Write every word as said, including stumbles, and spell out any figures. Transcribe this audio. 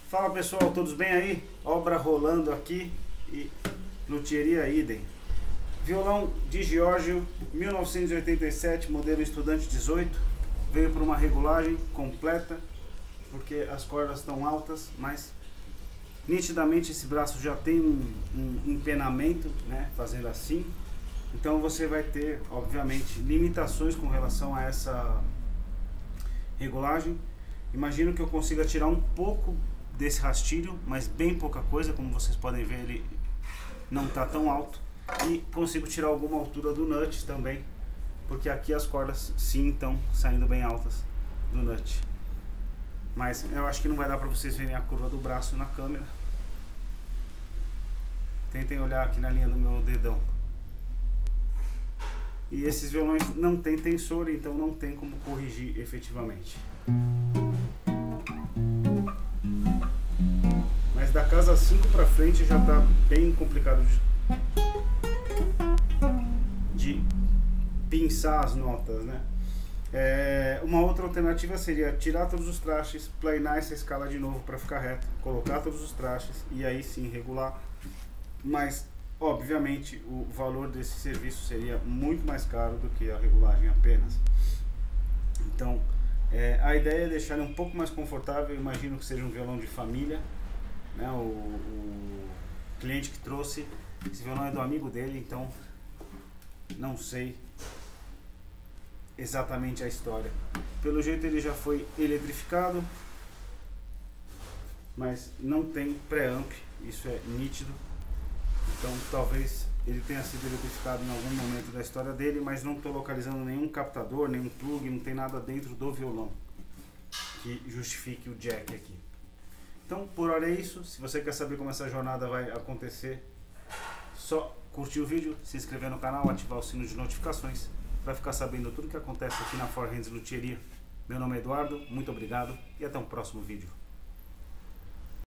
Fala pessoal, todos bem aí? Obra rolando aqui e luthieria idem. Violão de Giorgio, mil novecentos e oitenta e sete, modelo estudante dezoito. Veio por uma regulagem completa, porque as cordas estão altas, mas nitidamente esse braço já tem um, um empenamento, né, fazendo assim. Então você vai ter, obviamente, limitações com relação a essa regulagem. Imagino que eu consiga tirar um pouco desse rastilho, mas bem pouca coisa, como vocês podem ver, ele não está tão alto. E consigo tirar alguma altura do nut também, porque aqui as cordas sim estão saindo bem altas do nut. Mas eu acho que não vai dar para vocês verem a curva do braço na câmera. Tentem olhar aqui na linha do meu dedão. E esses violões não tem tensor, então não tem como corrigir efetivamente. Mas da casa cinco para frente já está bem complicado de, de pinçar as notas, né? É, uma outra alternativa seria tirar todos os trastes, planar essa escala de novo para ficar reta, colocar todos os trastes e aí sim regular. Mas obviamente o valor desse serviço seria muito mais caro do que a regulagem apenas. Então é, a ideia é deixar ele um pouco mais confortável. Eu imagino que seja um violão de família, né? o, o cliente que trouxe esse violão é do amigo dele, então não sei exatamente a história. Pelo jeito ele já foi eletrificado, mas não tem pré-amp, isso é nítido. Então talvez ele tenha sido eletrificado em algum momento da história dele, mas não estou localizando nenhum captador, nenhum plug, não tem nada dentro do violão que justifique o jack aqui. Então por hora é isso. Se você quer saber como essa jornada vai acontecer, só curtir o vídeo, se inscrever no canal, ativar o sino de notificações para ficar sabendo tudo que acontece aqui na Four Hands Luthieria. Meu nome é Eduardo, muito obrigado e até um próximo vídeo.